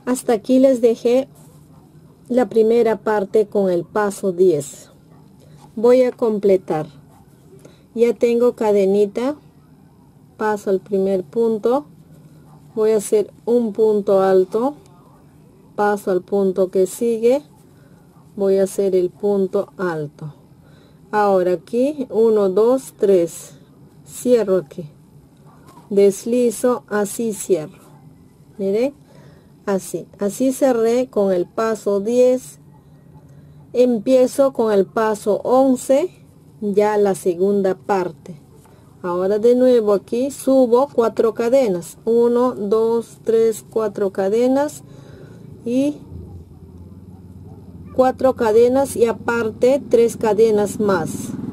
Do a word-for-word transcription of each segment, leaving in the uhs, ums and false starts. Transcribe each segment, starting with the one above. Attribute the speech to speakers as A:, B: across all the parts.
A: Hasta aquí les dejé la primera parte con el paso diez. Voy a completar. Ya tengo cadenita, paso al primer punto, voy a hacer un punto alto, paso al punto que sigue, voy a hacer el punto alto. Ahora aquí uno, dos, tres, cierro aquí, deslizo, así cierro. Miren, así, así cerré con el paso diez. Empiezo con el paso once, ya la segunda parte. Ahora de nuevo aquí subo cuatro cadenas, uno, dos, tres, cuatro cadenas y cuatro cadenas y aparte tres cadenas más,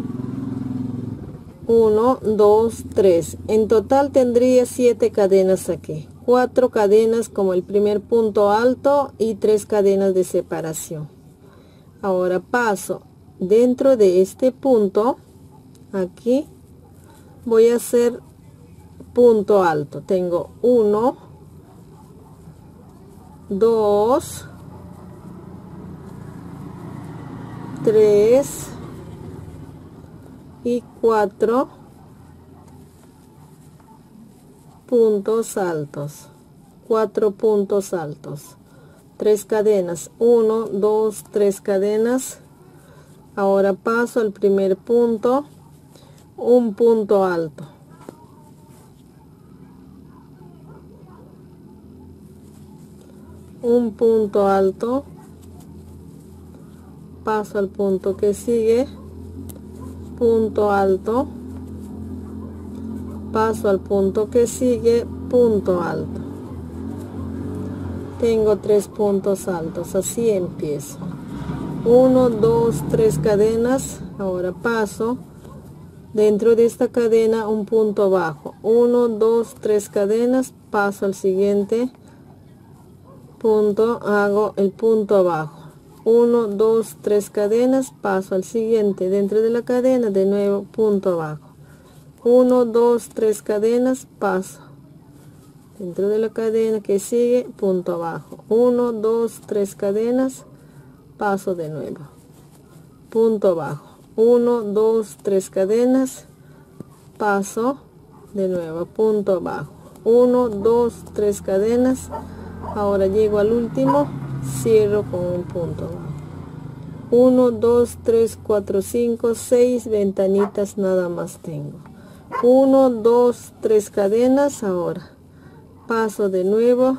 A: uno, dos, tres. En total tendría siete cadenas aquí, cuatro cadenas como el primer punto alto y tres cadenas de separación. Ahora paso dentro de este punto, aquí voy a hacer punto alto. Tengo uno, dos, tres y cuatro puntos altos, cuatro puntos altos, tres cadenas, uno, dos, tres cadenas. Ahora paso al primer punto, un punto alto, un punto alto, paso al punto que sigue, punto alto, paso al punto que sigue, punto alto. Tengo tres puntos altos, así empiezo. uno, dos, tres cadenas. Ahora paso dentro de esta cadena un punto bajo, uno, dos, tres cadenas, paso al siguiente punto, hago el punto bajo, uno, dos, tres cadenas, paso al siguiente, dentro de la cadena de nuevo punto bajo, uno, dos, tres cadenas, paso dentro de la cadena que sigue, punto bajo, uno, dos, tres cadenas, paso de nuevo, punto bajo, uno, dos, tres cadenas, paso de nuevo, punto bajo, uno, dos, tres cadenas. Ahora llego al último, cierro con un punto bajo, uno, dos, tres, cuatro, cinco, seis ventanitas nada más tengo, uno, dos, tres cadenas. Ahora paso de nuevo,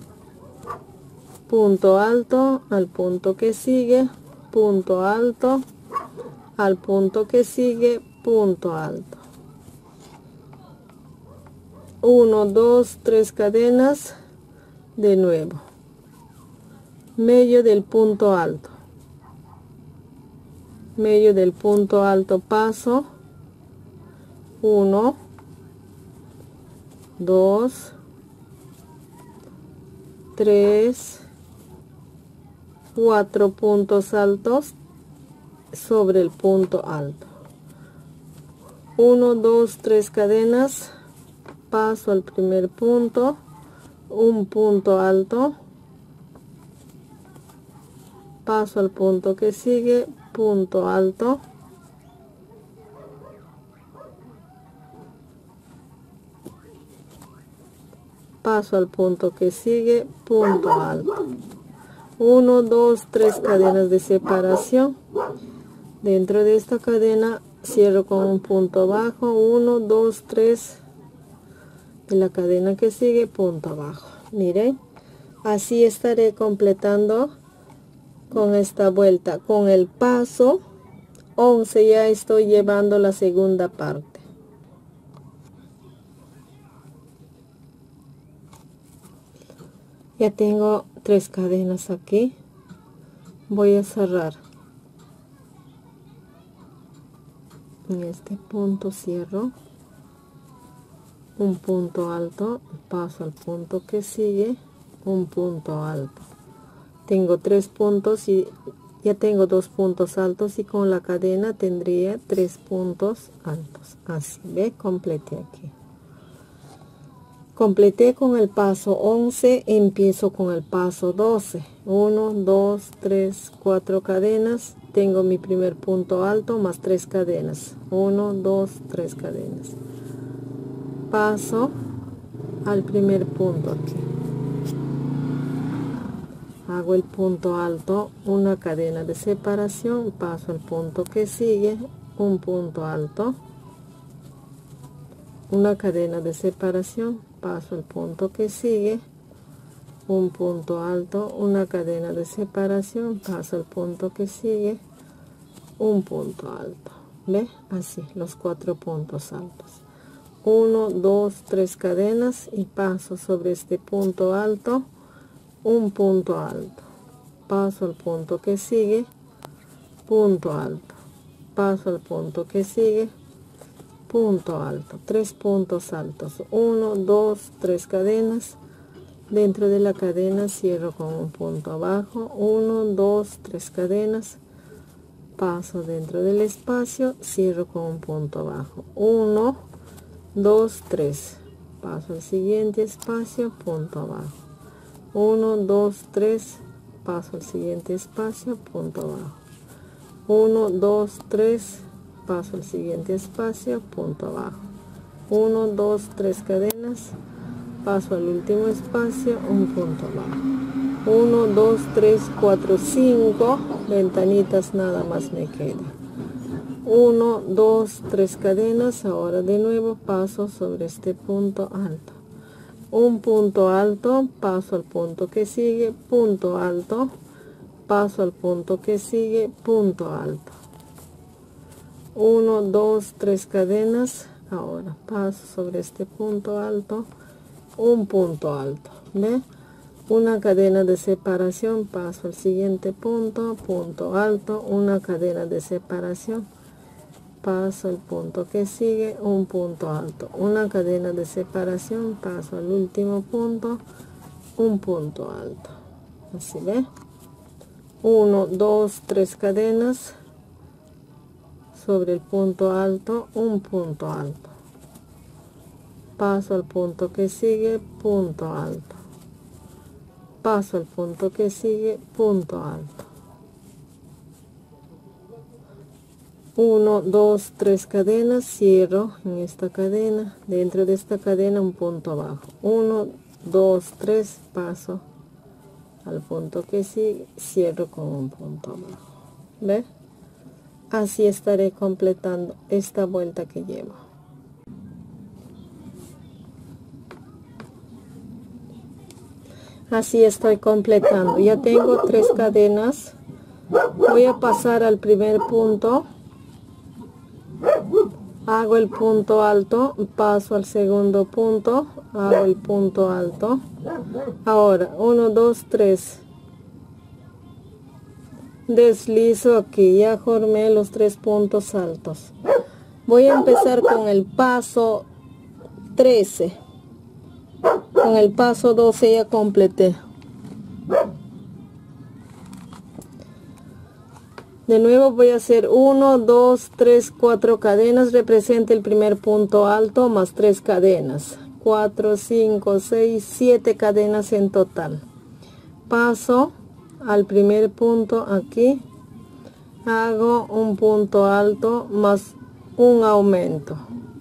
A: punto alto, al punto que sigue, punto alto, al punto que sigue, punto alto, uno, dos, tres cadenas, de nuevo, medio del punto alto, medio del punto alto, paso, uno, dos, tres, cuatro puntos altos sobre el punto alto, uno, dos, tres cadenas, paso al primer punto, un punto alto, paso al punto que sigue, punto alto, paso al punto que sigue, punto alto, uno, dos, tres cadenas de separación. Dentro de esta cadena cierro con un punto bajo, uno, dos, tres, en la cadena que sigue, punto bajo. Miren, así estaré completando con esta vuelta. Con el paso once ya estoy llevando la segunda parte. Ya tengo tres cadenas aquí, voy a cerrar en este punto, cierro un punto alto, paso al punto que sigue, un punto alto, tengo tres puntos y ya tengo dos puntos altos, y con la cadena tendría tres puntos altos. Así ve, completé aquí. Completé con el paso once, empiezo con el paso doce. uno, dos, tres, cuatro cadenas. Tengo mi primer punto alto más tres cadenas. uno, dos, tres cadenas. Paso al primer punto aquí. Hago el punto alto, una cadena de separación, paso al punto que sigue, un punto alto, una cadena de separación, paso al punto que sigue, un punto alto, una cadena de separación, paso al punto que sigue, un punto alto. ¿Ve? Así, los cuatro puntos altos. uno, dos, tres cadenas y paso sobre este punto alto, un punto alto, paso al punto que sigue, punto alto, paso al punto que sigue, punto alto, tres puntos altos, uno, dos, tres cadenas. Dentro de la cadena cierro con un punto abajo, uno, dos, tres cadenas, paso dentro del espacio, cierro con un punto abajo, uno, dos, tres, paso al siguiente espacio, punto abajo, uno, dos, tres, paso al siguiente espacio, punto abajo, uno, dos, tres, paso al siguiente espacio, punto abajo, uno, dos, tres cadenas, paso al último espacio, un punto abajo, uno, dos, tres, cuatro, cinco ventanitas nada más me queda, uno, dos, tres cadenas. Ahora de nuevo paso sobre este punto alto, un punto alto, paso al punto que sigue, punto alto, paso al punto que sigue, punto alto, uno, dos, tres cadenas. Ahora paso sobre este punto alto, un punto alto, ¿ve? Una cadena de separación, paso al siguiente punto, punto alto, una cadena de separación, paso al punto que sigue, un punto alto, una cadena de separación, paso al último punto, un punto alto. Así, ve, uno, dos, tres cadenas sobre el punto alto, un punto alto, paso al punto que sigue, punto alto, paso al punto que sigue, punto alto, uno, dos, tres cadenas, cierro en esta cadena, dentro de esta cadena un punto abajo, uno, dos, tres, paso al punto que sigue, cierro con un punto abajo. ¿Ve? Así estaré completando esta vuelta que llevo. Así estoy completando. Ya tengo tres cadenas. Voy a pasar al primer punto, hago el punto alto, paso al segundo punto, hago el punto alto. Ahora uno, dos, tres, deslizo aquí, ya formé los tres puntos altos. Voy a empezar con el paso trece, con el paso doce ya completé. De nuevo voy a hacer uno, dos, tres, cuatro cadenas, representa el primer punto alto más tres cadenas, cuatro, cinco, seis, siete cadenas en total. Paso al primer punto aquí, hago un punto alto más un aumento.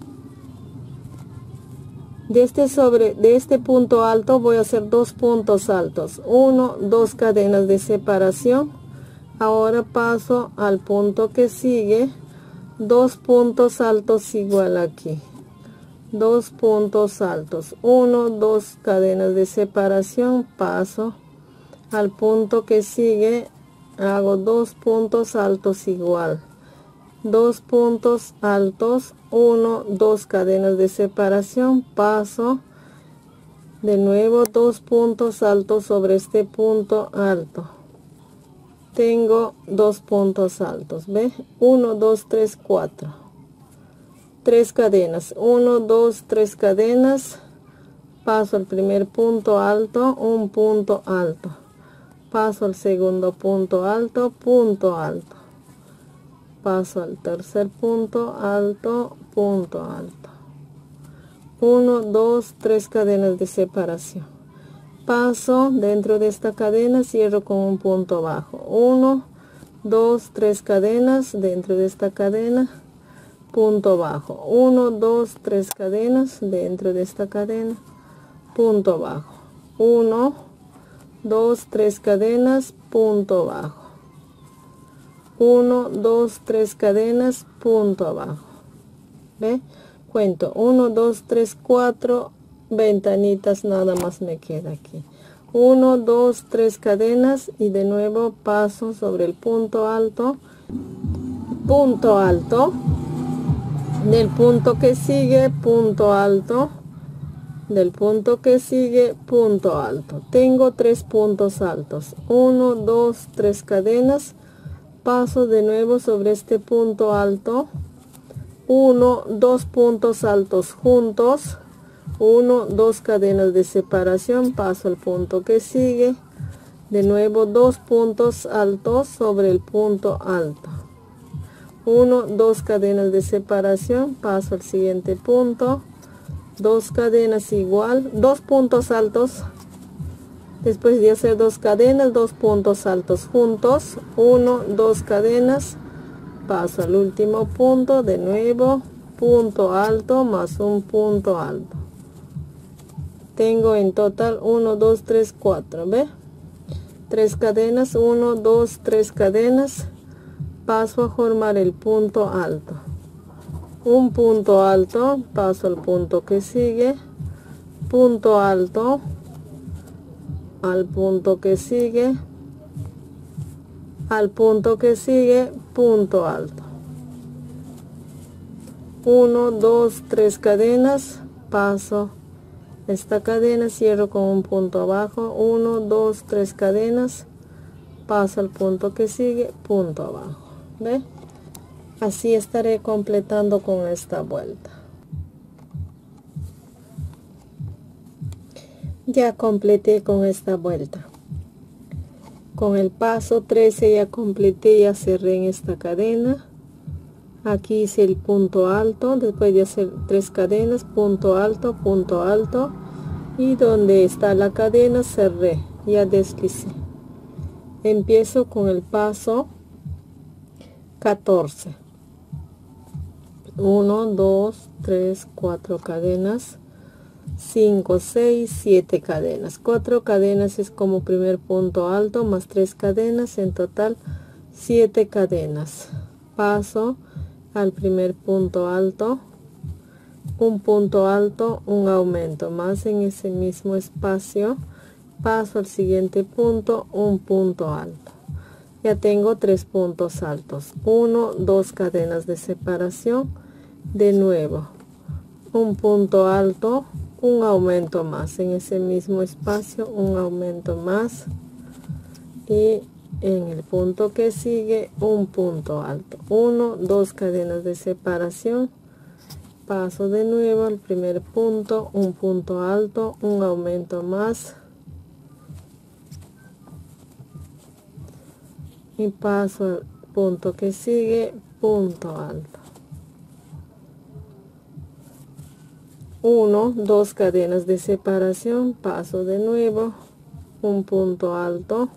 A: De este, sobre, de este punto alto voy a hacer dos puntos altos, uno, dos cadenas de separación. Ahora paso al punto que sigue, dos puntos altos igual aquí, dos puntos altos, uno, dos cadenas de separación, paso al punto que sigue, hago dos puntos altos igual, dos puntos altos, uno, dos cadenas de separación, paso de nuevo dos puntos altos sobre este punto alto. Tengo dos puntos altos, ¿ve? uno, dos, tres, cuatro. tres cadenas, uno, dos, tres cadenas. Paso al primer punto alto, un punto alto. Paso al segundo punto alto, punto alto. Paso al tercer punto alto, punto alto. uno, dos, tres cadenas de separación, paso dentro de esta cadena, cierro con un punto bajo, uno, dos, tres cadenas dentro de esta cadena, punto bajo, uno, dos, tres cadenas dentro de esta cadena, punto bajo, uno, dos, tres cadenas, punto bajo, uno, dos, tres cadenas, punto bajo. ¿Ve? Cuento uno, dos, tres, cuatro ventanitas, nada más me queda aquí. uno, dos, tres cadenas y de nuevo paso sobre el punto alto, punto alto, del punto que sigue, punto alto, del punto que sigue, punto alto. Tengo tres puntos altos, uno, dos, tres cadenas, paso de nuevo sobre este punto alto, uno, dos puntos altos juntos, uno, dos cadenas de separación, paso al punto que sigue, de nuevo dos puntos altos sobre el punto alto, uno, dos cadenas de separación, paso al siguiente punto, dos cadenas igual, dos puntos altos, después de hacer dos cadenas, dos puntos altos juntos, uno, dos cadenas, paso al último punto, de nuevo punto alto más un punto alto. Tengo en total uno, dos, tres, cuatro, ¿ve? tres cadenas, uno, dos, tres cadenas, paso a formar el punto alto, un punto alto, paso al punto que sigue, punto alto, al punto que sigue, al punto que sigue, punto alto, uno, dos, tres cadenas, paso esta cadena, cierro con un punto abajo, uno, dos, tres cadenas, paso al punto que sigue, punto abajo. ¿Ve? Así estaré completando con esta vuelta. Ya completé con esta vuelta. Con el paso trece ya completé, ya cerré en esta cadena. Aquí hice el punto alto, después de hacer tres cadenas, punto alto, punto alto, y donde está la cadena cerré, ya deslicé. Empiezo con el paso catorce, uno, dos, tres, cuatro cadenas, cinco, seis, siete cadenas, cuatro cadenas es como primer punto alto, más tres cadenas, en total siete cadenas. Paso al primer punto alto, un punto alto, un aumento más en ese mismo espacio, paso al siguiente punto, un punto alto. Ya tengo tres puntos altos, uno, dos cadenas de separación, de nuevo un punto alto, un aumento más en ese mismo espacio, un aumento más, y en el punto que sigue un punto alto, uno, dos cadenas de separación, paso de nuevo al primer punto, un punto alto, un aumento más, y paso al punto que sigue, punto alto, uno, dos cadenas de separación, paso de nuevo, un punto alto,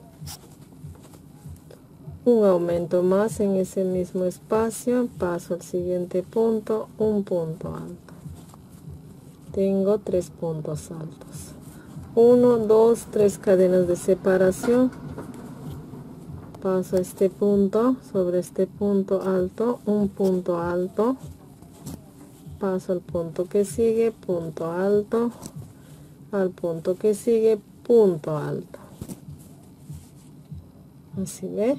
A: un aumento más en ese mismo espacio, paso al siguiente punto, un punto alto. Tengo tres puntos altos, uno, dos, tres cadenas de separación, paso a este punto, sobre este punto alto, un punto alto, paso al punto que sigue, punto alto, al punto que sigue, punto alto. Así ve,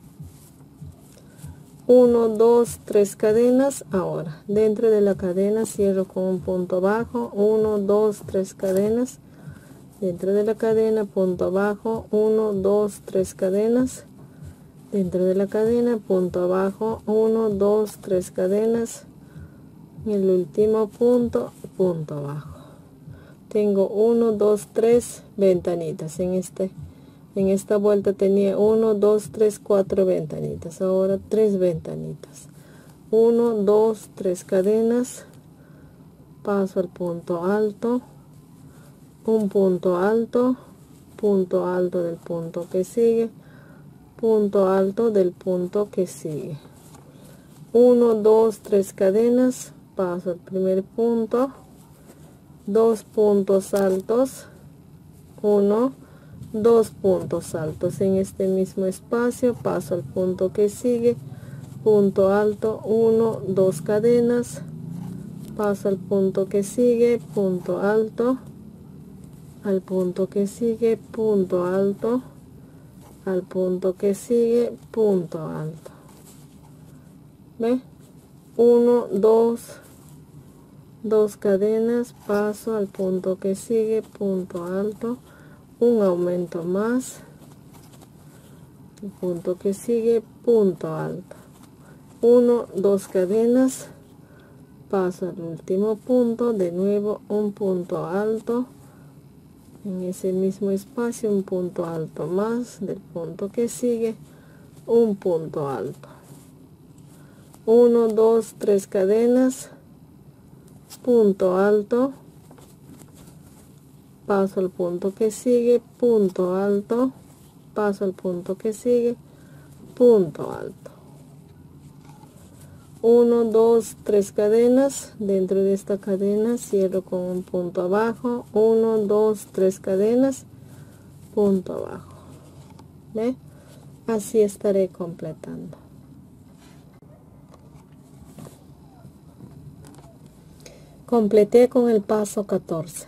A: uno, dos, tres cadenas. Ahora dentro de la cadena cierro con un punto bajo, uno, dos, tres cadenas, dentro de la cadena, punto bajo, uno, dos, tres cadenas, dentro de la cadena, punto bajo, uno, dos, tres cadenas, el último punto, punto bajo. Tengo uno, dos, tres ventanitas en este en esta vuelta. Tenía uno, dos, tres, cuatro ventanitas, ahora tres ventanitas, uno, dos, tres cadenas, paso al punto alto, un punto alto, punto alto del punto que sigue, punto alto del punto que sigue, uno, dos, tres cadenas, paso al primer punto, dos puntos altos, uno, dos puntos altos en este mismo espacio, paso al punto que sigue, punto alto, uno, dos cadenas, paso al punto que sigue, punto alto, al punto que sigue, punto alto, al punto que sigue, punto alto. ¿Ve? uno, dos, dos cadenas, paso al punto que sigue, punto alto, un aumento más, el punto que sigue, punto alto, uno, dos cadenas, paso al último punto, de nuevo un punto alto, en ese mismo espacio un punto alto más, del punto que sigue, un punto alto, uno, dos, tres cadenas, punto alto, paso al punto que sigue, punto alto, paso al punto que sigue, punto alto, uno, dos, tres cadenas, dentro de esta cadena cierro con un punto abajo, uno, dos, tres cadenas, punto abajo. ¿Ve? Así estaré completando. Completé con el paso catorce.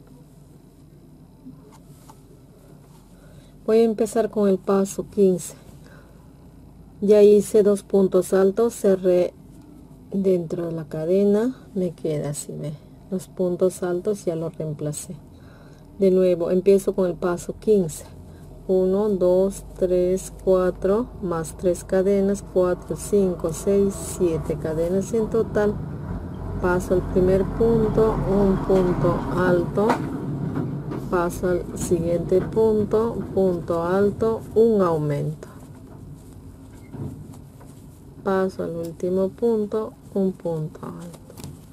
A: Voy a empezar con el paso quince. Ya hice dos puntos altos, cerré dentro de la cadena, me queda así, ¿ve? Los puntos altos ya los reemplacé. De nuevo empiezo con el paso quince, uno, dos, tres, cuatro, más tres cadenas, cuatro, cinco, seis, siete cadenas en total. Paso al primer punto, un punto alto, paso al siguiente punto, punto alto, un aumento, paso al último punto, un punto alto.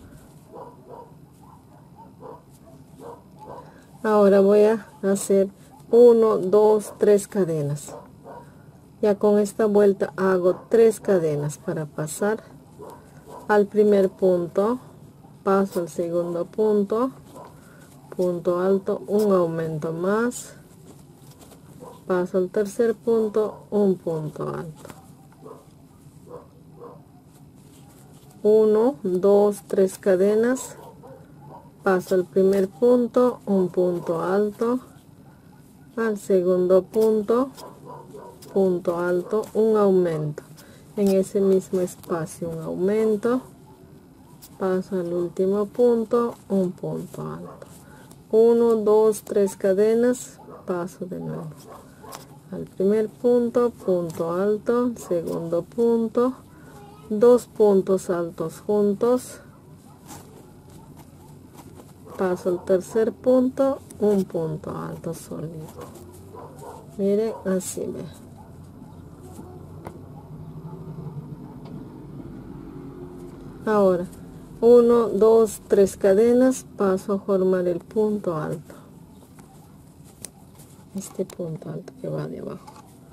A: Ahora voy a hacer uno, dos, tres cadenas. Ya con esta vuelta hago tres cadenas para pasar al primer punto, paso al segundo punto, punto alto, un aumento más, paso al tercer punto, un punto alto, uno, dos, tres cadenas, paso al primer punto, un punto alto, al segundo punto, punto alto, un aumento, en ese mismo espacio un aumento, paso al último punto, un punto alto, uno, dos, tres cadenas, paso de nuevo al primer punto, punto alto, segundo punto, dos puntos altos juntos, paso al tercer punto, un punto alto sólido. Miren, así ve. Ahora uno, dos, tres cadenas, paso a formar el punto alto, este punto alto que va de abajo,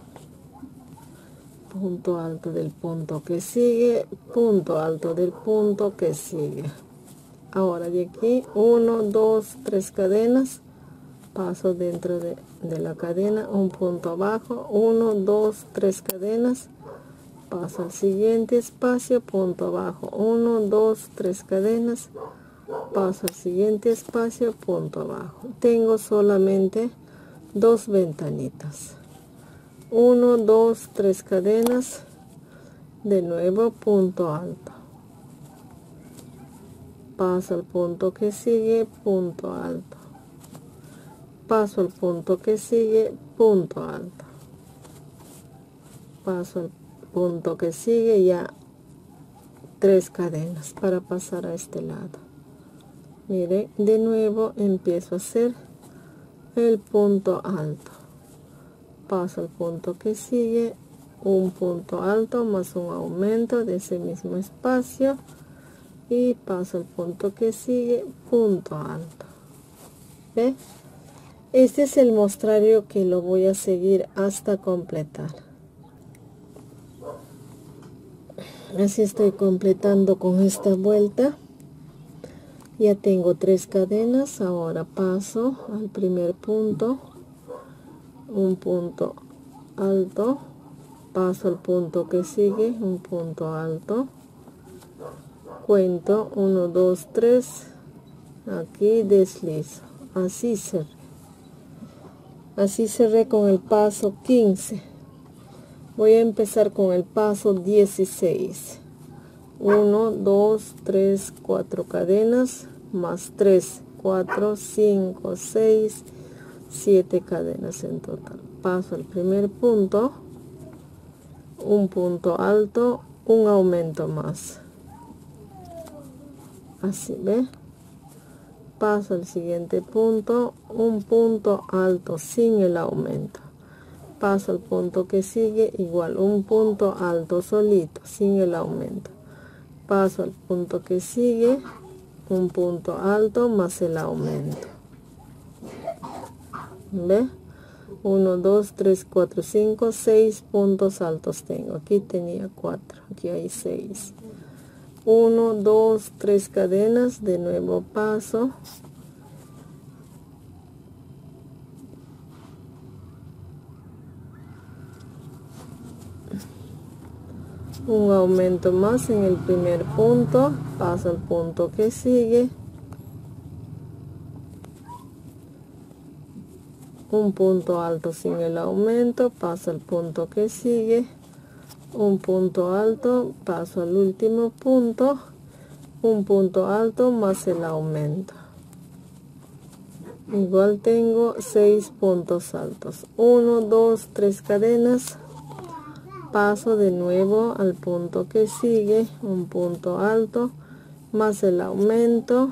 A: punto alto del punto que sigue, punto alto del punto que sigue. Ahora de aquí uno, dos, tres cadenas, paso dentro de, de la cadena, un punto abajo, uno, dos, tres cadenas, paso al siguiente espacio, punto abajo, uno, dos, tres cadenas, paso al siguiente espacio, punto abajo. Tengo solamente dos ventanitas, uno, dos, tres cadenas, de nuevo punto alto, paso al punto que sigue, punto alto, paso al punto que sigue, punto alto, paso al punto que sigue, ya tres cadenas para pasar a este lado. Mire, de nuevo empiezo a hacer el punto alto, paso al punto que sigue, un punto alto más un aumento de ese mismo espacio, y paso el punto que sigue, punto alto. ¿Ve? Este es el mostrario que lo voy a seguir hasta completar. Así estoy completando con esta vuelta. Ya tengo tres cadenas. Ahora paso al primer punto, un punto alto, paso al punto que sigue, un punto alto, cuento uno, dos, tres, aquí deslizo, así cerré, así cerré con el paso quince. Voy a empezar con el paso dieciséis. uno, dos, tres, cuatro cadenas, más tres, cuatro, cinco, seis, siete cadenas en total. Paso al primer punto, un punto alto, un aumento más. Así, ¿ve? Paso al siguiente punto, un punto alto sin el aumento. Paso al punto que sigue, igual, un punto alto solito, sin el aumento. Paso al punto que sigue, un punto alto más el aumento. ¿Ve? uno, dos, tres, cuatro, cinco, seis puntos altos tengo. Aquí tenía cuatro, aquí hay seis. uno, dos, tres cadenas, de nuevo paso. Un aumento más en el primer punto, paso al punto que sigue, un punto alto sin el aumento, paso al punto que sigue, un punto alto, paso al último punto, un punto alto más el aumento. Igual tengo seis puntos altos, uno, dos, tres cadenas, paso de nuevo al punto que sigue, un punto alto más el aumento,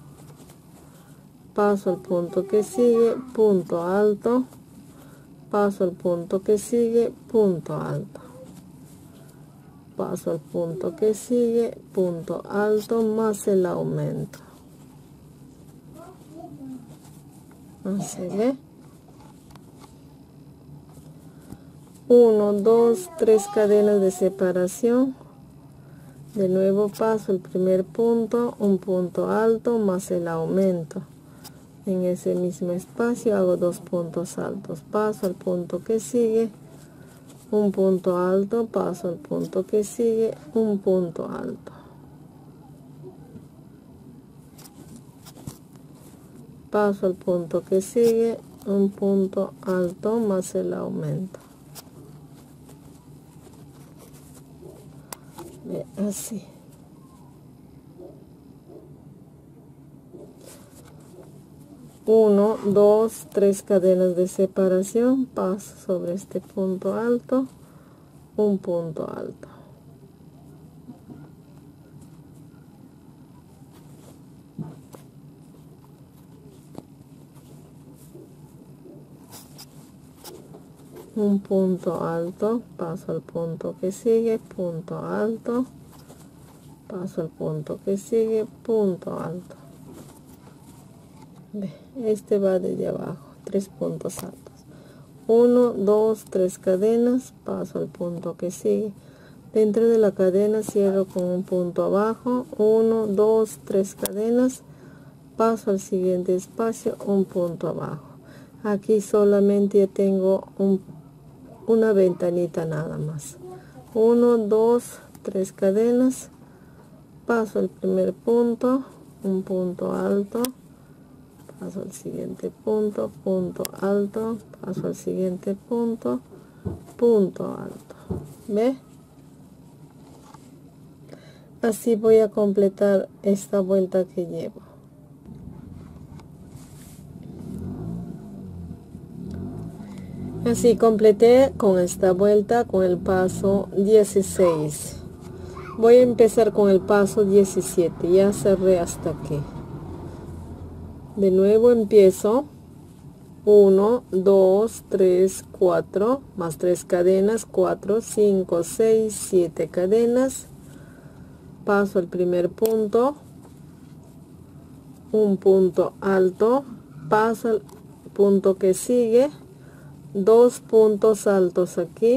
A: paso al punto que sigue, punto alto, paso al punto que sigue, punto alto, paso al punto que sigue, punto alto más el aumento. Así, ¿ve? uno, dos, tres cadenas de separación. De nuevo paso el primer punto, un punto alto más el aumento. En ese mismo espacio hago dos puntos altos. Paso al punto que sigue, un punto alto, paso al punto que sigue, un punto alto. Paso al punto que sigue, un punto alto más el aumento. Así. uno, dos, tres cadenas de separación, paso sobre este punto alto, un punto alto. Un punto alto, paso al punto que sigue, punto alto, paso al punto que sigue, punto alto. Este va desde abajo, tres puntos altos. uno, dos, tres cadenas, paso al punto que sigue. Dentro de la cadena cierro con un punto abajo, uno, dos, tres cadenas, paso al siguiente espacio, un punto abajo. Aquí solamente ya tengo un, una ventanita nada más. uno, dos, tres cadenas, paso al primer punto, un punto alto, paso al siguiente punto, punto alto, paso al siguiente punto, punto alto. ¿Ve? Así voy a completar esta vuelta que llevo. Así completé con esta vuelta con el paso dieciséis. Voy a empezar con el paso diecisiete. Ya cerré hasta aquí. De nuevo empiezo uno, dos, tres, cuatro, más tres cadenas, cuatro, cinco, seis, siete cadenas, paso al primer punto, un punto alto, paso al punto que sigue, dos puntos altos aquí,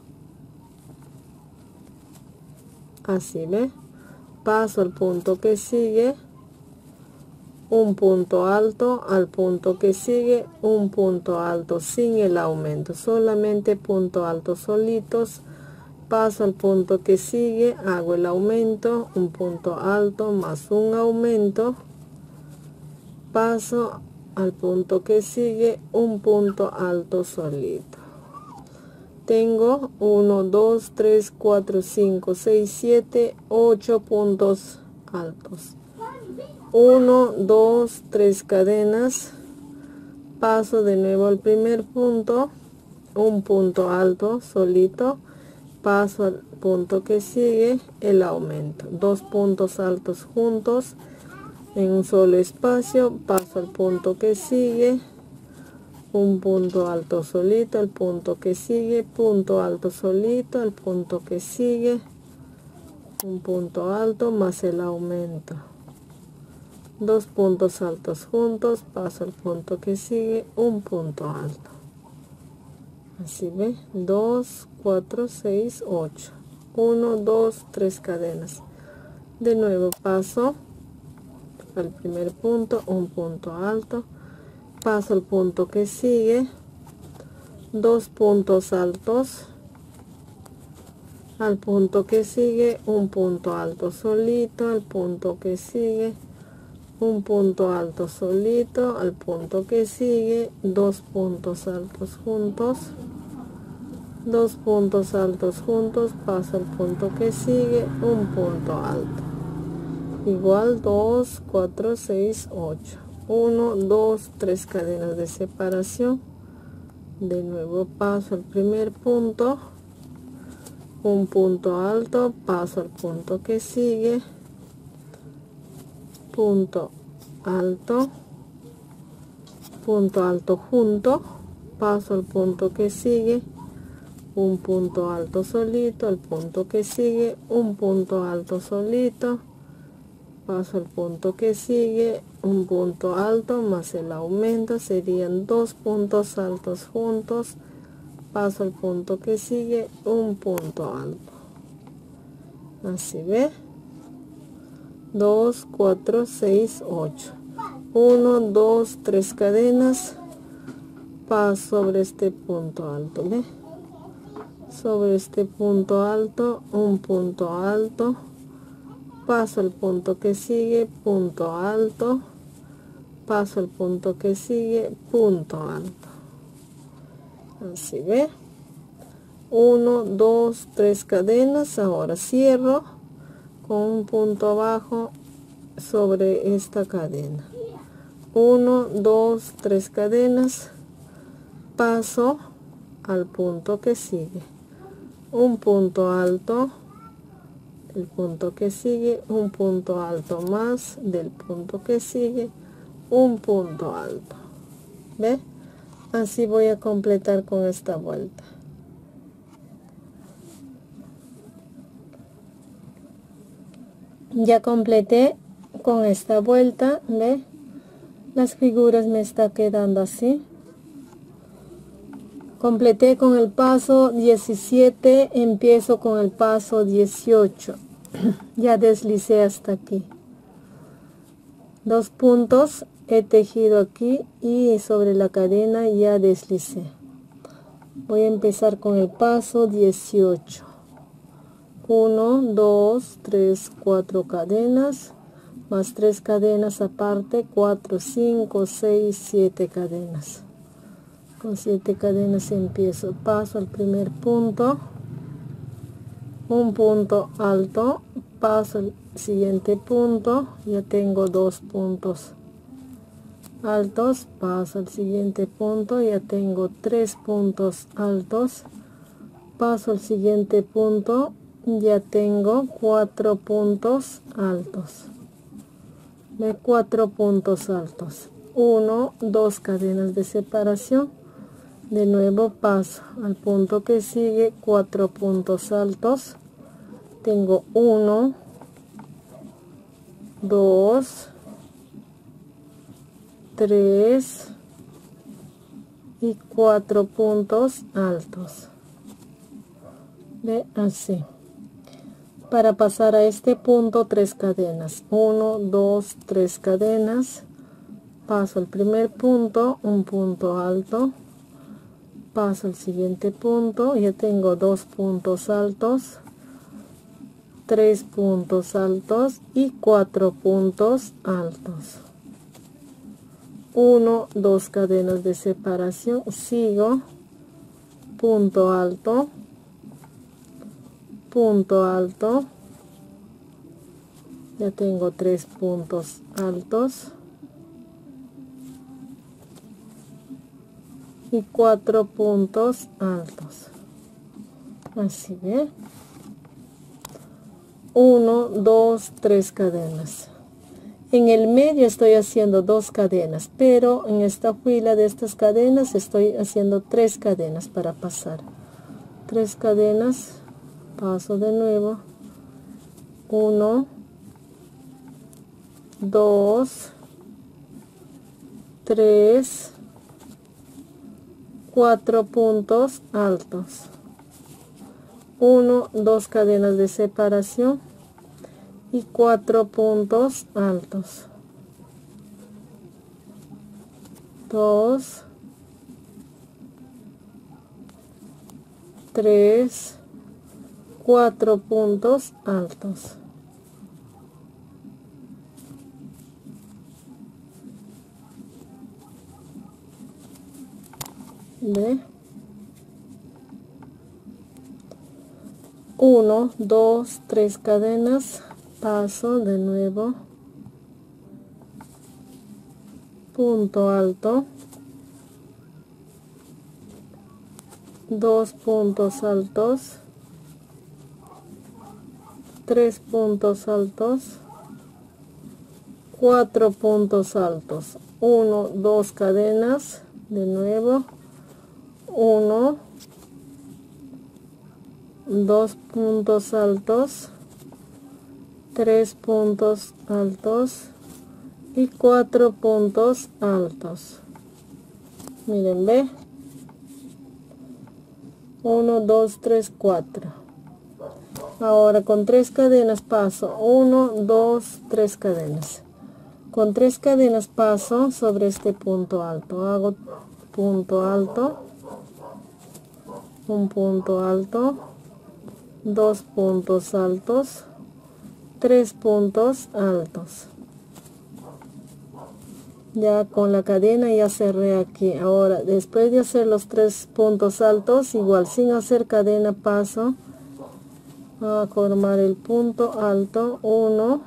A: así ve, paso al punto que sigue, un punto alto, al punto que sigue un punto alto sin el aumento, solamente punto alto solitos, paso al punto que sigue, hago el aumento, un punto alto más un aumento, paso al punto que sigue, un punto alto solito. Tengo uno, dos, tres, cuatro, cinco, seis, siete, ocho puntos altos. uno, dos, tres cadenas, paso de nuevo al primer punto, un punto alto solito, paso al punto que sigue, el aumento, dos puntos altos juntos en un solo espacio, paso al punto que sigue, un punto alto solito, el punto que sigue, punto alto solito, el punto que sigue, un punto alto más el aumento, dos puntos altos juntos, paso al punto que sigue, un punto alto, así ve, dos, cuatro, seis, ocho, uno, dos, tres cadenas, de nuevo paso al primer punto, un punto alto, paso al punto que sigue, dos puntos altos, al punto que sigue, un punto alto solito, al punto que sigue, un punto alto solito, al punto que sigue, dos puntos altos juntos, dos puntos altos juntos, paso al punto que sigue, un punto alto, igual dos, cuatro, seis, ocho, uno, dos, tres cadenas de separación, de nuevo paso al primer punto, un punto alto, paso al punto que sigue, punto alto, punto alto junto, paso al punto que sigue, un punto alto solito, al punto que sigue, un punto alto solito, paso al punto que sigue, un punto alto más el aumento, serían dos puntos altos juntos, paso al punto que sigue, un punto alto, así ve, dos, cuatro, seis, ocho, uno, dos, tres cadenas, paso sobre este punto alto, ve, sobre este punto alto, un punto alto, paso al punto que sigue, punto alto, paso al punto que sigue, punto alto, así ve, uno, dos, tres cadenas, ahora cierro con un punto abajo sobre esta cadena, uno, dos, tres cadenas, paso al punto que sigue, un punto alto, el punto que sigue, un punto alto más del punto que sigue, un punto alto, ¿ve? Así voy a completar con esta vuelta. Ya completé con esta vuelta, ¿ve? Las figuras me está quedando así. Completé con el paso diecisiete, empiezo con el paso dieciocho. Ya deslicé hasta aquí. Dos puntos he tejido aquí y sobre la cadena ya deslicé. Voy a empezar con el paso dieciocho. uno, dos, tres, cuatro cadenas, más tres cadenas aparte, cuatro, cinco, seis, siete cadenas. Con siete cadenas empiezo, paso al primer punto, un punto alto, paso al siguiente punto, ya tengo dos puntos altos, paso al siguiente punto, ya tengo tres puntos altos, paso al siguiente punto, ya tengo cuatro puntos altos, de cuatro puntos altos, uno, dos cadenas de separación, de nuevo paso al punto que sigue, cuatro puntos altos, tengo uno, dos, tres y cuatro puntos altos. Ve así. Para pasar a este punto, tres cadenas, uno, dos, tres cadenas, paso el primer punto, un punto alto, paso el siguiente punto, ya tengo dos puntos altos, tres puntos altos y cuatro puntos altos. uno, dos cadenas de separación, sigo, punto alto, punto alto, ya tengo tres puntos altos y cuatro puntos altos, así ve, uno, dos, tres cadenas. En el medio estoy haciendo dos cadenas, pero en esta fila de estas cadenas estoy haciendo tres cadenas para pasar. Tres cadenas, paso de nuevo, uno, dos, tres, cuatro puntos altos, uno, dos cadenas de separación y cuatro puntos altos, dos, tres, cuatro puntos altos, ¿ve? uno, dos, tres cadenas, paso de nuevo, punto alto, dos puntos altos, tres puntos altos, cuatro puntos altos, uno, dos cadenas, de nuevo, uno, dos puntos altos, tres puntos altos y cuatro puntos altos. Miren, ve, uno, dos, tres, cuatro. Ahora con tres cadenas paso uno, dos, tres cadenas. Con tres cadenas paso sobre este punto alto, hago punto alto, un punto alto, dos puntos altos, tres puntos altos. Ya con la cadena ya cerré aquí. Ahora después de hacer los tres puntos altos, igual sin hacer cadena, paso a formar el punto alto, uno,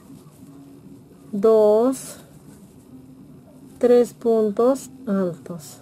A: dos, tres puntos altos.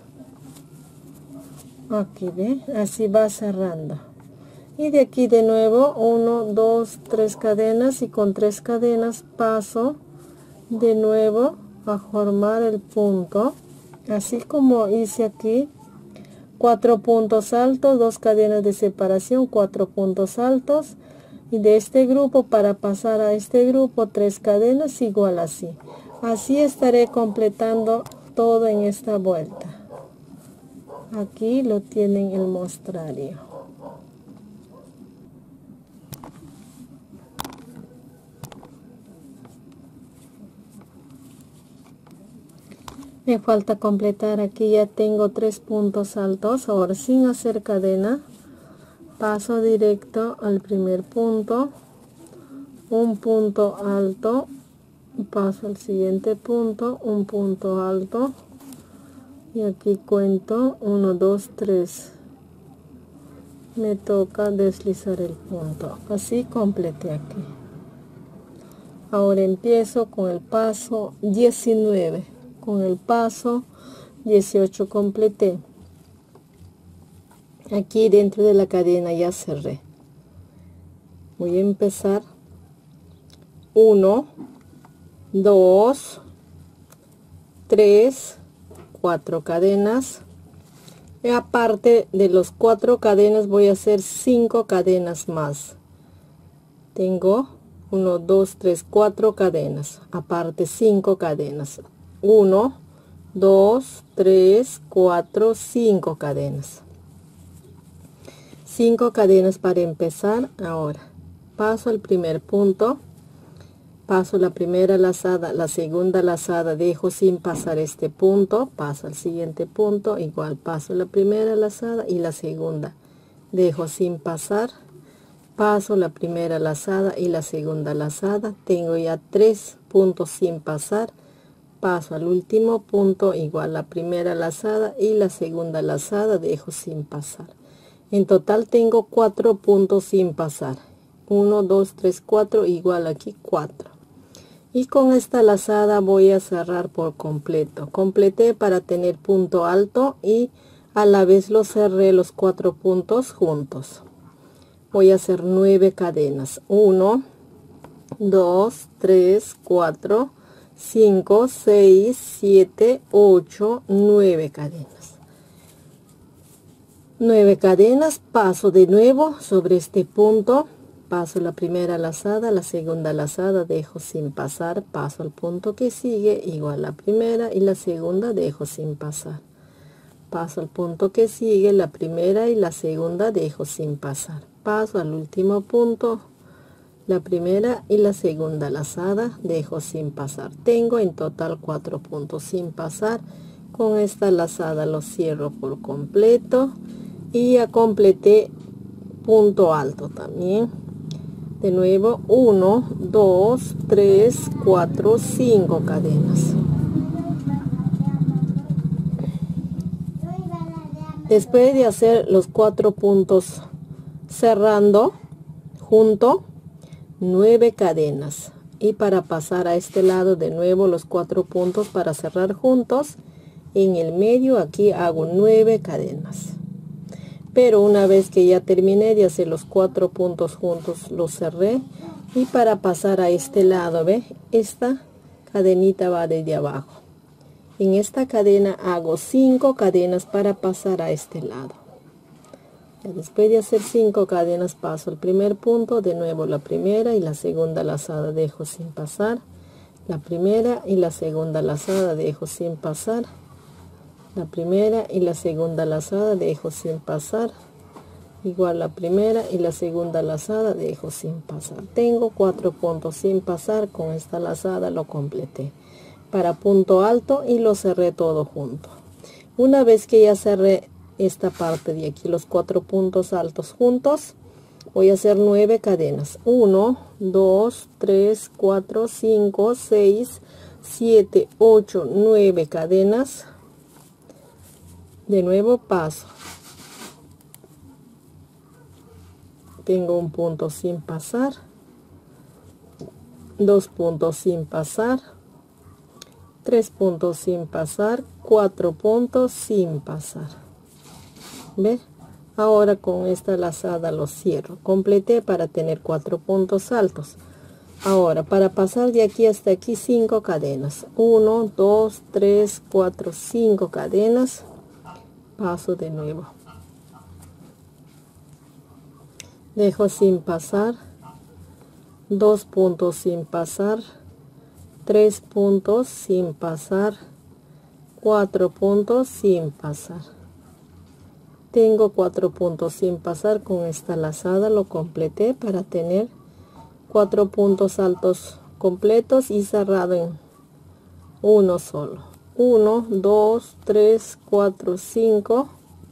A: Aquí ve, así va cerrando. Y de aquí de nuevo uno, dos, tres cadenas, y con tres cadenas paso de nuevo a formar el punto, así como hice aquí, cuatro puntos altos, dos cadenas de separación, cuatro puntos altos, y de este grupo para pasar a este grupo tres cadenas, igual así. Así estaré completando todo en esta vuelta. Aquí lo tienen el mostrario. Me falta completar, aquí ya tengo tres puntos altos. Ahora sin hacer cadena, paso directo al primer punto, un punto alto, paso al siguiente punto, un punto alto, y aquí cuento uno, dos, tres. Me toca deslizar el punto, así completé aquí. Ahora empiezo con el paso diecinueve. Con el paso dieciocho completé. Aquí dentro de la cadena ya cerré. Voy a empezar uno, dos, tres, cuatro cadenas. Y aparte de los cuatro cadenas voy a hacer cinco cadenas más. Tengo uno, dos, tres, cuatro cadenas, aparte cinco cadenas, uno, dos, tres, cuatro, cinco cadenas, cinco cadenas para empezar. Ahora paso al primer punto, paso la primera lazada, la segunda lazada, dejo sin pasar este punto, paso al siguiente punto, igual paso la primera lazada y la segunda, dejo sin pasar, paso la primera lazada y la segunda lazada, tengo ya tres puntos sin pasar, paso al último punto, igual la primera lazada y la segunda lazada, dejo sin pasar. En total tengo cuatro puntos sin pasar, uno, dos, tres, cuatro, igual aquí cuatro. Y con esta lazada voy a cerrar por completo. Completé para tener punto alto y a la vez lo cerré los cuatro puntos juntos. Voy a hacer nueve cadenas, uno, dos, tres, cuatro, cinco, seis, siete, ocho, nueve cadenas. nueve cadenas, paso de nuevo sobre este punto, paso la primera lazada, la segunda lazada, dejo sin pasar, paso al punto que sigue, igual la primera y la segunda, dejo sin pasar, paso al punto que sigue, la primera y la segunda, dejo sin pasar, paso al último punto, la primera y la segunda lazada, dejo sin pasar. Tengo en total cuatro puntos sin pasar. Con esta lazada lo cierro por completo y ya completé punto alto también. De nuevo, uno, dos, tres, cuatro, cinco cadenas. Después de hacer los cuatro puntos cerrando junto, nueve cadenas, y para pasar a este lado de nuevo los cuatro puntos para cerrar juntos, en el medio aquí hago nueve cadenas. Pero una vez que ya terminé de hacer los cuatro puntos juntos, los cerré, y para pasar a este lado, ve, esta cadenita va desde abajo. En esta cadena hago cinco cadenas para pasar a este lado. Después de hacer cinco cadenas, paso al primer punto, de nuevo la primera y la segunda lazada, dejo sin pasar, la primera y la segunda lazada, dejo sin pasar, la primera y la segunda lazada, dejo sin pasar, igual la primera y la segunda lazada, dejo sin pasar. Tengo cuatro puntos sin pasar. Con esta lazada lo completé para punto alto y lo cerré todo junto. Una vez que ya cerré esta parte de aquí, los cuatro puntos altos juntos, voy a hacer nueve cadenas, uno, dos, tres, cuatro, cinco, seis, siete, ocho, nueve cadenas. De nuevo paso, tengo un punto sin pasar, dos puntos sin pasar, tres puntos sin pasar, cuatro puntos sin pasar. ¿Ve? Ahora con esta lazada lo cierro. Completé para tener cuatro puntos altos. Ahora para pasar de aquí hasta aquí, cinco cadenas, uno, dos, tres, cuatro, cinco cadenas. Paso de nuevo, dejo sin pasar, dos puntos sin pasar, tres puntos sin pasar, cuatro puntos sin pasar. Tengo cuatro puntos sin pasar. Con esta lazada lo completé para tener cuatro puntos altos completos y cerrado en uno solo. uno, dos, tres, cuatro, cinco,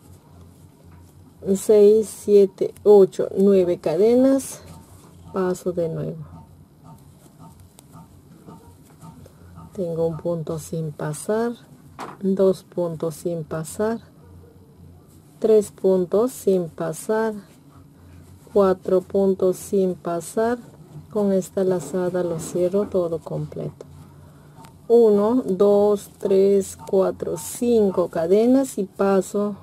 A: seis, siete, ocho, nueve cadenas. Paso de nuevo, tengo un punto sin pasar, dos puntos sin pasar, tres puntos sin pasar, cuatro puntos sin pasar. Con esta lazada lo cierro todo completo. uno, dos, tres, cuatro, cinco cadenas y paso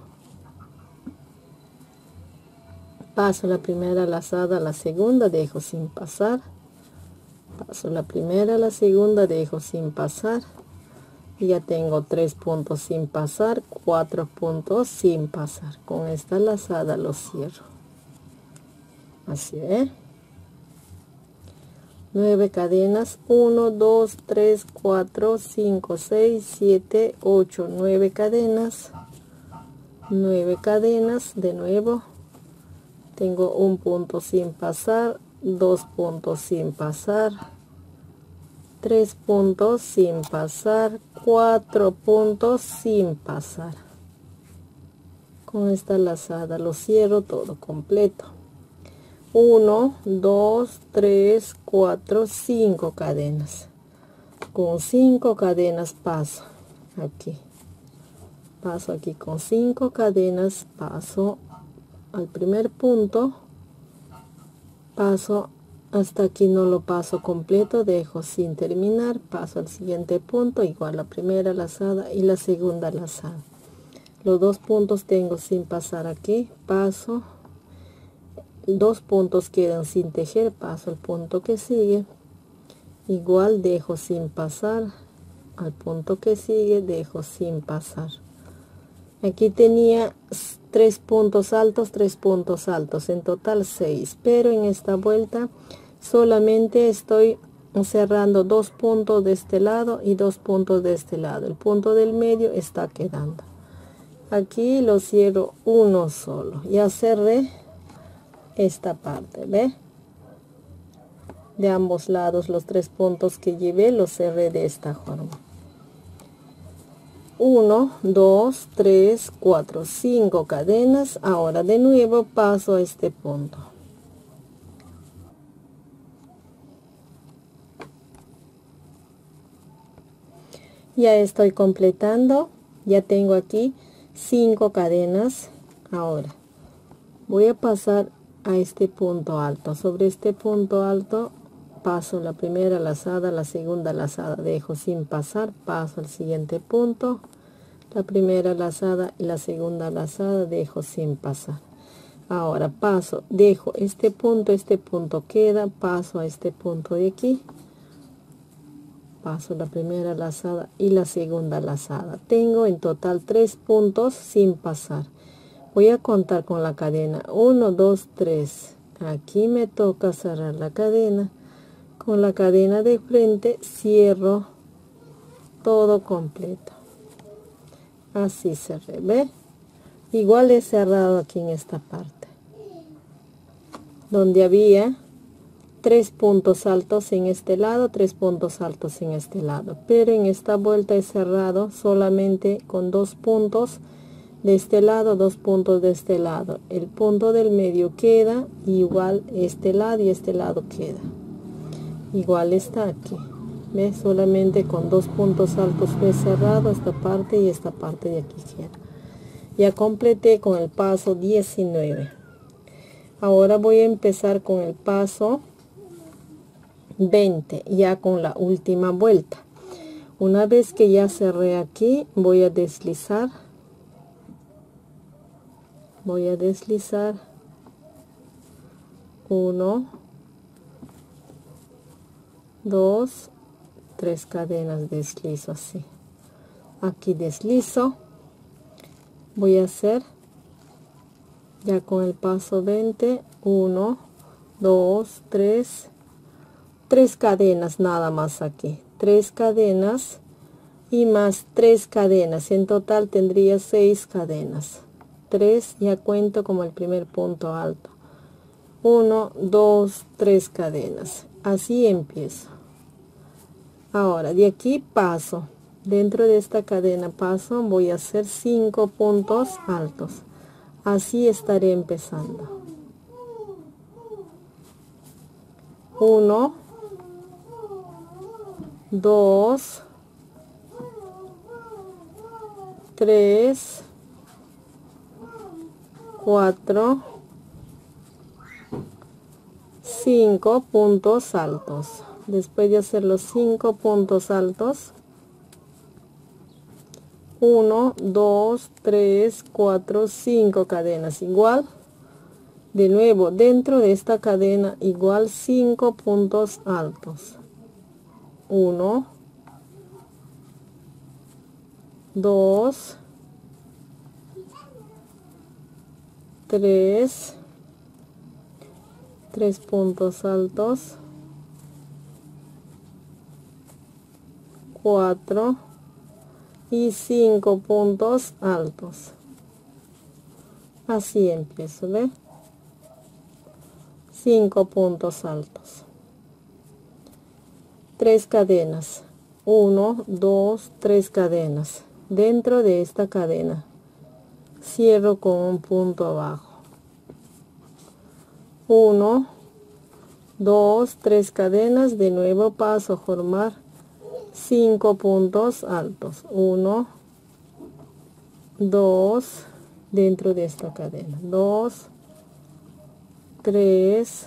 A: paso la primera lazada, la segunda, dejo sin pasar, paso la primera, la segunda, dejo sin pasar, y ya tengo tres puntos sin pasar, cuatro puntos sin pasar. Con esta lazada lo cierro así, ¿eh? nueve cadenas, uno, dos, tres, cuatro, cinco, seis, siete, ocho, nueve cadenas, nueve cadenas. De nuevo tengo un punto sin pasar, dos puntos sin pasar, tres puntos sin pasar, cuatro puntos sin pasar. Con esta lazada lo cierro todo completo. uno, dos, tres, cuatro, cinco cadenas. Con cinco cadenas paso aquí. Paso aquí con cinco cadenas, paso al primer punto, paso hasta aquí, no lo paso completo, dejo sin terminar, paso al siguiente punto, igual la primera lazada y la segunda lazada. Los dos puntos tengo sin pasar aquí, paso, dos puntos quedan sin tejer, paso al punto que sigue, igual dejo sin pasar, al punto que sigue dejo sin pasar. Aquí tenía tres puntos altos, tres puntos altos, en total seis, pero en esta vuelta solamente estoy cerrando dos puntos de este lado y dos puntos de este lado. El punto del medio está quedando. Aquí lo cierro uno solo. Ya cerré esta parte, ¿ve? De ambos lados los tres puntos que llevé los cerré de esta forma. uno, dos, tres, cuatro, cinco cadenas. Ahora de nuevo paso a este punto. Ya estoy completando, ya tengo aquí cinco cadenas. Ahora voy a pasar a este punto alto. Sobre este punto alto paso la primera lazada, la segunda lazada, dejo sin pasar, paso al siguiente punto, la primera lazada y la segunda lazada, dejo sin pasar. Ahora paso, dejo este punto, este punto queda, paso a este punto de aquí, paso la primera lazada y la segunda lazada. Tengo en total tres puntos sin pasar. Voy a contar con la cadena uno, dos, tres. Aquí me toca cerrar la cadena. Con la cadena de frente cierro todo completo. Así cerré, ¿ve? Igual he cerrado aquí en esta parte, donde había tres puntos altos en este lado, tres puntos altos en este lado, pero en esta vuelta he cerrado solamente con dos puntos de este lado, dos puntos de este lado. El punto del medio queda igual, este lado y este lado queda igual, está aquí, ¿ves? Solamente con dos puntos altos he cerrado esta parte y esta parte de aquí queda. Ya completé con el paso diecinueve. Ahora voy a empezar con el paso veinte, ya con la última vuelta. Una vez que ya cerré aquí, voy a deslizar, voy a deslizar uno, dos, tres cadenas, deslizo así. Aquí deslizo, voy a hacer ya con el paso veinte, uno, dos, tres, tres cadenas nada más aquí, tres cadenas y más tres cadenas, en total tendría seis cadenas. Tres ya cuento como el primer punto alto, uno, dos, tres cadenas, así empiezo. Ahora de aquí paso, dentro de esta cadena paso, voy a hacer cinco puntos altos, así estaré empezando. Uno, dos, tres, cuatro, cinco puntos altos. Después de hacer los cinco puntos altos, uno, dos, tres, cuatro, cinco cadenas, igual de nuevo dentro de esta cadena, igual cinco puntos altos, uno, dos, tres, tres puntos altos, cuatro y cinco puntos altos. Así empiezo, ¿ve? cinco puntos altos, tres cadenas, uno, dos, tres cadenas. Dentro de esta cadena cierro con un punto abajo, uno, dos, tres cadenas. De nuevo paso a formar cinco puntos altos, uno, dos, dentro de esta cadena, dos, tres,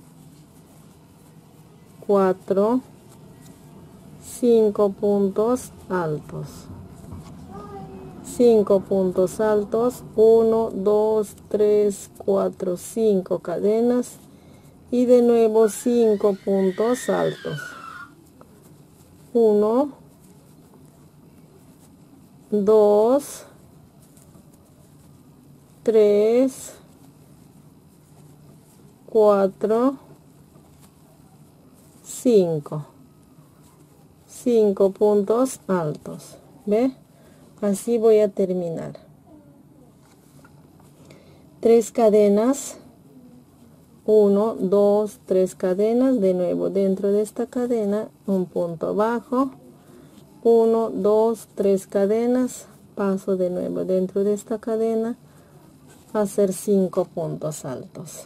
A: cuatro, cinco puntos altos, cinco puntos altos, uno, dos, tres, cuatro, cinco cadenas y de nuevo cinco puntos altos, uno, dos, tres, cuatro, cinco, cinco puntos altos, ¿ve? Así voy a terminar. Tres cadenas, uno, dos, tres cadenas. De nuevo dentro de esta cadena un punto bajo, uno, dos, tres cadenas. Paso de nuevo dentro de esta cadena a hacer cinco puntos altos,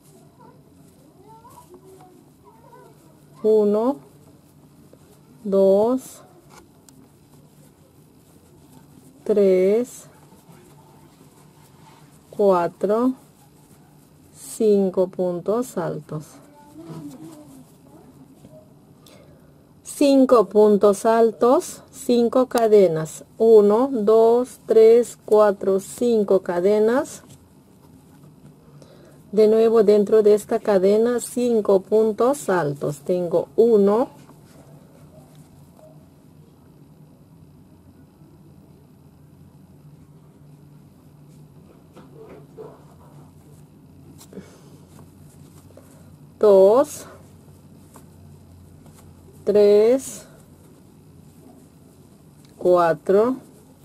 A: uno, dos, tres, cuatro, cinco puntos altos, cinco puntos altos, cinco cadenas, uno, dos, tres, cuatro, cinco cadenas. De nuevo dentro de esta cadena cinco puntos altos. Tengo uno, dos, tres, cuatro,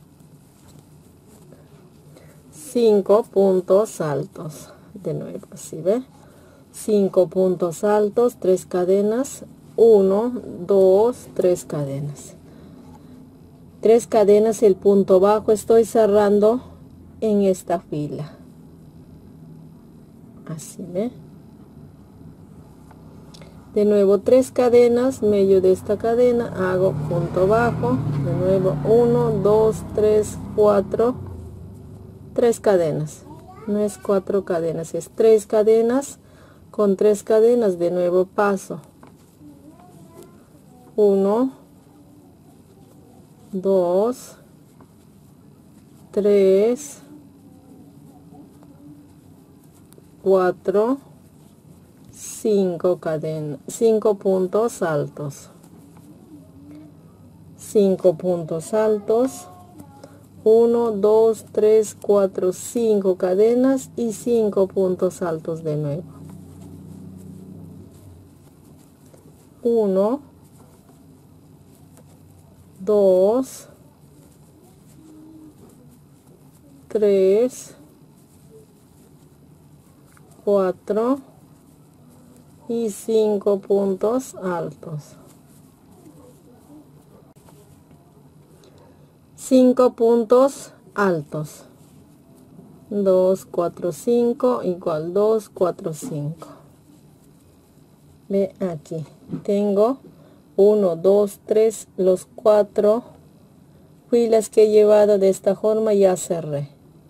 A: cinco puntos altos. De nuevo así, ve, cinco puntos altos, tres cadenas, uno, dos, tres cadenas, tres cadenas. El punto bajo estoy cerrando en esta fila, así, ve. De nuevo tres cadenas, medio de esta cadena hago punto bajo, de nuevo uno, dos, tres, cuatro, tres cadenas. No es cuatro cadenas, es tres cadenas. Con tres cadenas de nuevo paso uno, dos, tres, cuatro, cinco cadenas, cinco puntos altos, cinco puntos altos, uno, dos, tres, cuatro, cinco cadenas y cinco puntos altos de nuevo, uno, dos, tres, cuatro y cinco puntos altos, cinco puntos altos, dos, cuatro, cinco igual dos, cuatro, cinco. Ve aquí, tengo uno, dos, tres, los cuatro filas que he llevado de esta forma ya cerré,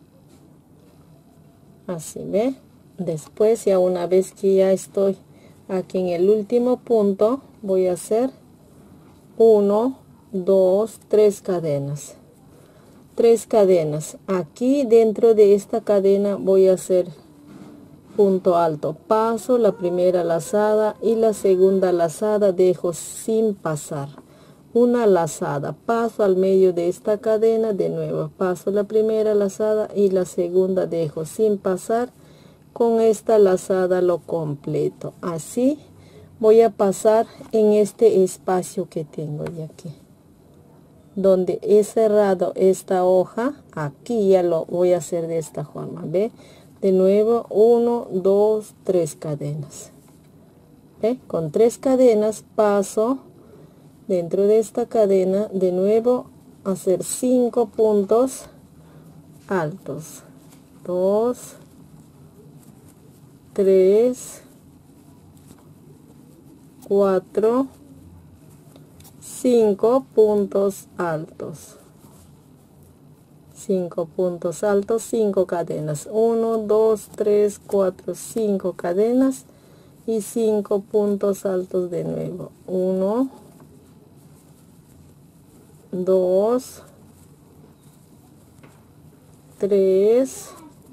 A: así, ve. Después, ya una vez que ya estoy aquí en el último punto, voy a hacer uno, dos, tres cadenas, tres cadenas. Aquí dentro de esta cadena voy a hacer punto alto, paso la primera lazada y la segunda lazada dejo sin pasar, una lazada, paso al medio de esta cadena, de nuevo paso la primera lazada y la segunda dejo sin pasar. Con esta lazada lo completo, así voy a pasar en este espacio que tengo de aquí, donde he cerrado esta hoja, aquí ya lo voy a hacer de esta forma, ¿ve? De nuevo, uno, dos, tres cadenas. ¿Ve? Con tres cadenas paso dentro de esta cadena, de nuevo hacer cinco puntos altos. dos, tres, cuatro, cinco puntos altos. cinco puntos altos, cinco cadenas. uno, dos, tres, cuatro, cinco cadenas y cinco puntos altos de nuevo. uno, dos, tres,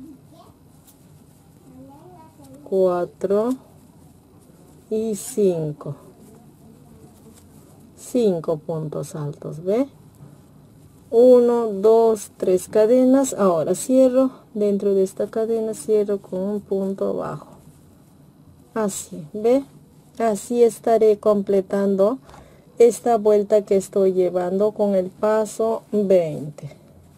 A: cuatro y cinco. cinco puntos altos, ¿ve? uno, dos, tres cadenas. Ahora cierro dentro de esta cadena, cierro con un punto bajo, así, ¿ve? Así estaré completando esta vuelta que estoy llevando con el paso veinte.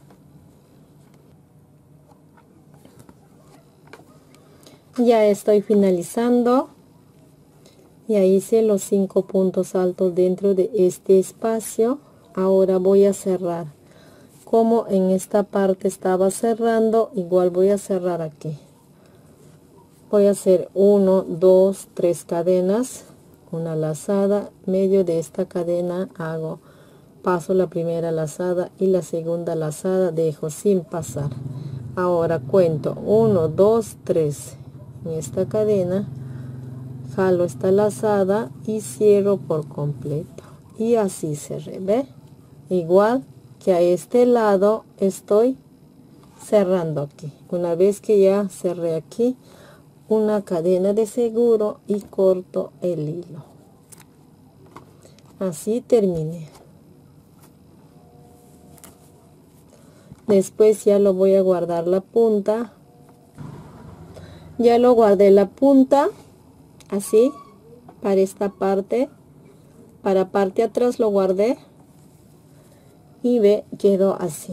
A: Ya estoy finalizando. Ya hice los cinco puntos altos dentro de este espacio. Ahora voy a cerrar. Como en esta parte estaba cerrando, igual voy a cerrar aquí. Voy a hacer uno, dos, tres cadenas, una lazada, medio de esta cadena hago, paso la primera lazada y la segunda lazada dejo sin pasar. Ahora cuento uno, dos, tres en esta cadena, jalo esta lazada y cierro por completo, y así cerré, ¿ve? Igual que a este lado estoy cerrando aquí. Una vez que ya cerré aquí, una cadena de seguro y corto el hilo. Así terminé. Después ya lo voy a guardar la punta. Ya lo guardé la punta así para esta parte. Para parte atrás lo guardé y ve, quedó así.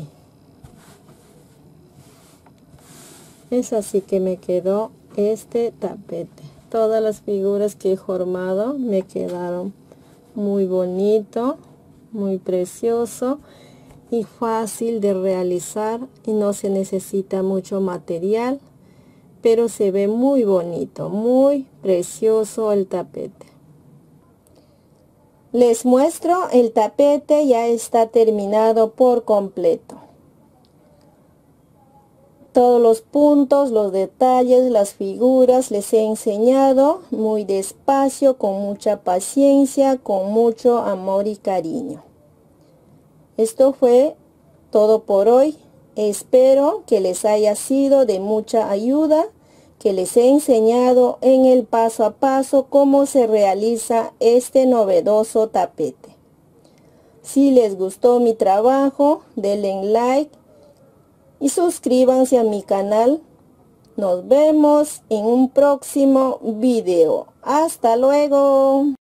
A: Es así que me quedó este tapete. Todas las figuras que he formado me quedaron muy bonito, muy precioso y fácil de realizar, y no se necesita mucho material, pero se ve muy bonito, muy precioso el tapete. Les muestro el tapete, ya está terminado por completo. Todos los puntos, los detalles, las figuras les he enseñado muy despacio, con mucha paciencia, con mucho amor y cariño. Esto fue todo por hoy. Espero que les haya sido de mucha ayuda, que les he enseñado en el paso a paso cómo se realiza este novedoso tapete. Si les gustó mi trabajo, denle like y suscríbanse a mi canal. Nos vemos en un próximo video. Hasta luego.